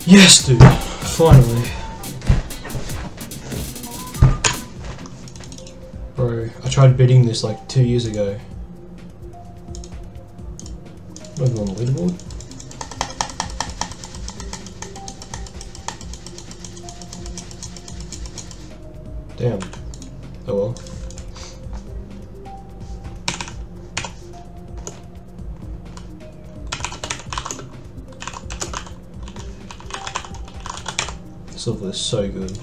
Yes, dude. Finally. Bro, I tried bidding this like 2 years ago. Not even on the leaderboard. Damn. Oh well. Silver is so good.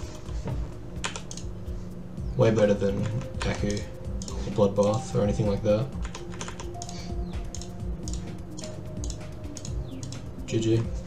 Way better than Aku or Bloodbath or anything like that. GG.